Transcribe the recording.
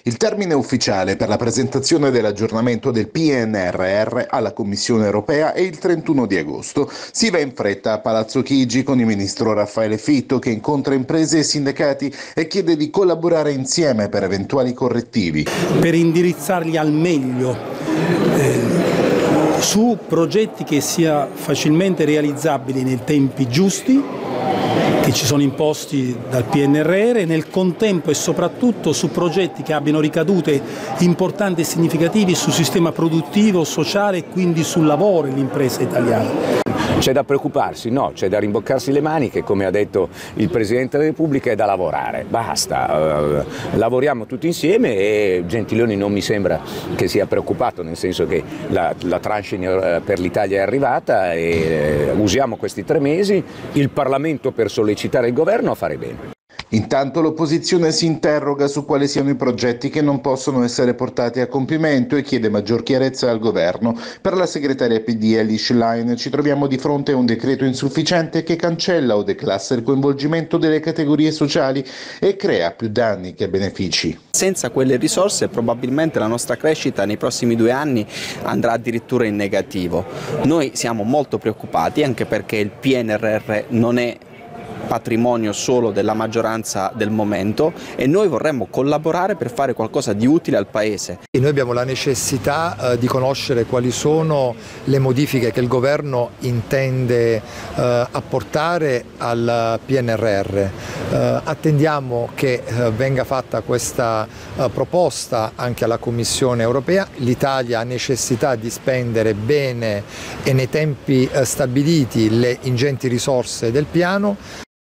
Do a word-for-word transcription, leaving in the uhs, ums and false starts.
Il termine ufficiale per la presentazione dell'aggiornamento del P N R R alla Commissione europea è il trentuno di agosto. Si va in fretta a Palazzo Chigi con il ministro Raffaele Fitto, che incontra imprese e sindacati e chiede di collaborare insieme per eventuali correttivi. Per indirizzarli al meglio eh, su progetti che sia facilmente realizzabili nei tempi giusti, che ci sono imposti dal P N R R, e nel contempo e soprattutto su progetti che abbiano ricadute importanti e significativi sul sistema produttivo, sociale e quindi sul lavoro dell'impresa italiana. C'è da preoccuparsi? No, c'è da rimboccarsi le maniche, come ha detto il Presidente della Repubblica, è da lavorare, basta, uh, lavoriamo tutti insieme e Gentiloni non mi sembra che sia preoccupato, nel senso che la, la tranche per l'Italia è arrivata e uh, usiamo questi tre mesi, il Parlamento per sollecitare il governo a fare bene. Intanto l'opposizione si interroga su quali siano i progetti che non possono essere portati a compimento e chiede maggior chiarezza al governo. Per la segretaria P D Elly Schlein ci troviamo di fronte a un decreto insufficiente che cancella o declassa il coinvolgimento delle categorie sociali e crea più danni che benefici. Senza quelle risorse probabilmente la nostra crescita nei prossimi due anni andrà addirittura in negativo. Noi siamo molto preoccupati anche perché il P N R R non è patrimonio solo della maggioranza del momento e noi vorremmo collaborare per fare qualcosa di utile al Paese. E noi abbiamo la necessità eh, di conoscere quali sono le modifiche che il governo intende eh, apportare al P N R R. Eh, attendiamo che eh, venga fatta questa eh, proposta anche alla Commissione europea. L'Italia ha necessità di spendere bene e nei tempi eh, stabiliti le ingenti risorse del piano.